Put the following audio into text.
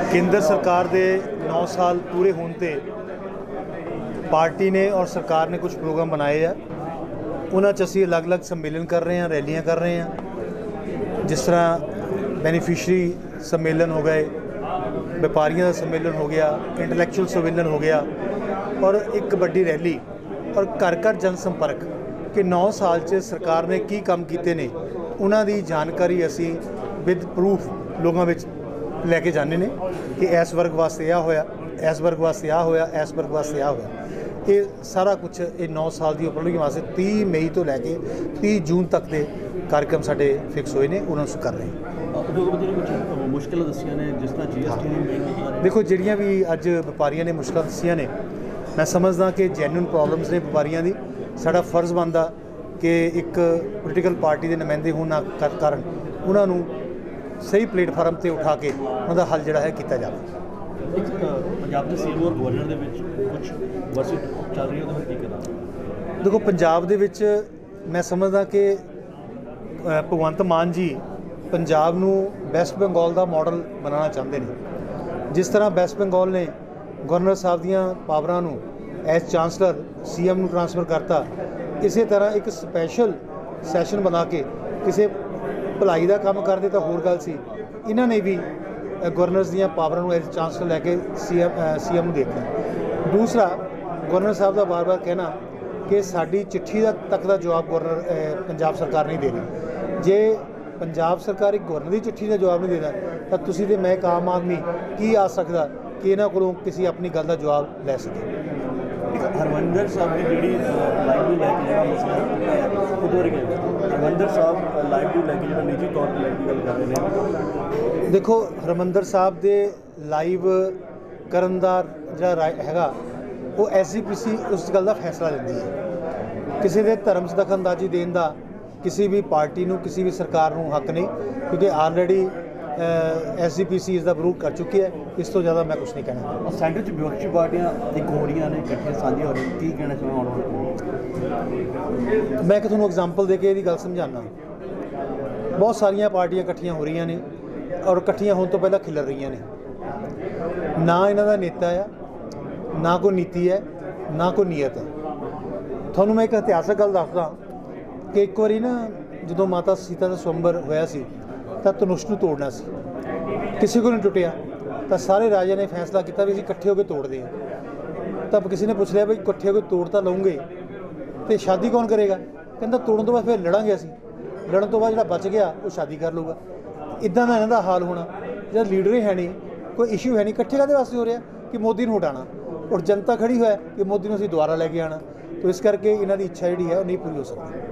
केंद्र सरकार के 9 साल पूरे होने ते पार्टी ने और सरकार ने कुछ प्रोग्राम बनाए हैं। उन्होंने असी अलग अलग सम्मेलन कर रहे हैं, रैलियां कर रहे हैं। जिस तरह बेनीफिशरी सम्मेलन हो गए, व्यापारियों का सम्मेलन हो गया, इंटलैक्चुअल सम्मेलन हो गया और एक बड़ी रैली और घर घर जनसंपर्क कि 9 साल च सरकार ने की काम किए ने उन्हों की जानकारी असी विद प्रूफ लोगों में लैके जाने ने कि इस वर्ग वास्ते आ होया, इस वर्ग वास्ते आ होया, इस वर्ग वास्ते आ होया। ये सारा कुछ ये 9 साल की उपलब्धि वास्ते 30 मई तो लैके 30 जून तक के कार्यक्रम साढ़े फिक्स हुए हैं, उन्होंने कर रहे हैं। मुश्किल दसिया ने जिस तरह GST देखो जिहड़ियां भी अज व्यापारियों ने मुश्किल दसिया ने, मैं समझदा कि जैन्युइन प्रॉब्लम्स ने व्यापारियों की। साडा फर्ज बनता कि एक पोलीटिकल पार्टी के नुमाइंदे होने कारण उन्होंने सही प्लेटफार्म पर उठा के उनका हल जोड़ा है किया जाए। पंजाब के सीएम और गवर्नर कुछ बस चल रही है। देखो पंजाब दे विच मैं समझदा कि भगवंत मान जी पंजाब नूं वैस्ट बंगाल का मॉडल बनाना चाहते हैं। जिस तरह वैस्ट बंगाल ने गवर्नर साहब दियां पावरां नूं एज चांसलर CM नूं ट्रांसफर करता, इस तरह एक स्पैशल सैशन बना के किसी भलाई का काम करते तो होर गल सी। इन्हां ने भी गवर्नर्स दियां पावरां नूं एज चांसलर लैके CM देता। दूसरा गवर्नर साहब का बार बार कहना कि साडी चिट्ठी तक का जवाब गवर्नर पंजाब सरकार नहीं दे रही। जे पंजाब सरकार एक गवर्नर की चिट्ठी का जवाब नहीं देता तो तुसीं ते मैं एक आम आदमी की आ सकता कि इन्हां कोलों किसी अपनी गल का जवाब लै सके। हरमंदर साहब की जी लाइव नूं लैके जिहड़ा मसला उधर हरमंदर साहब लाइव नूं लैके जिहड़ा निजी तौर पर लैके गल कर रहे हैं। देखो हरमंदर साहब के लाइव करन दा जिहड़ा हैगा वो SGPC उस गल का फैसला लैंदी है। किसी के धर्म च दखलअंदाजी देने का किसी भी पार्टी नूं किसी भी सरकार नूं हक नहीं, क्योंकि ऑलरेडी SGPC इसका विरोध कर चुकी है। इस तो ज़्यादा मैं कुछ नहीं कहना। और सेंटर च विपक्षी पार्टियां एक हो रही ने इकट्ठे साझी हो रही, की कहना चाहना? मैं एक तुहानूं एग्जाम्पल दे के गल समझाना। बहुत सारिया पार्टियां इकट्ठियां हो रही ने और इकट्ठियां होने तो पहला खिलर रही ने। ना इन्हां दा नेता है, ना कोई नीति है, ना कोई नीयत है। तुहानूं मैं एक इतिहासक गल दसदा कि एक बारी ना जो माता सीता का स्वयंवर होया सी तो धनुष नूं तोड़ना सी, किसी को नहीं टुटिया तो सारे राजा ने फैसला किया भी असीं इकट्ठे होकर तोड़ते हैं। तब किसी ने पूछ लिया भाई इकट्ठे होकर तोड़ तो लओगे तो शादी कौन करेगा? कहता तोड़न तो बाद फिर लड़ांगे असीं, लड़न तो बाद जिहड़ा बच गया वो शादी कर लूगा। इदां दा इन्हां दा हाल होना। जो लीडर ही है नहीं, कोई इशू है नहीं, इकट्ठे काहदे वास्ते हो रहा कि मोदी नूं हटाना और जनता खड़ी है कि मोदी नूं असीं दुबारा लैके आना। तो इस करके इन्हां दी इच्छा जिहड़ी है वो नहीं पूरी हो सकती।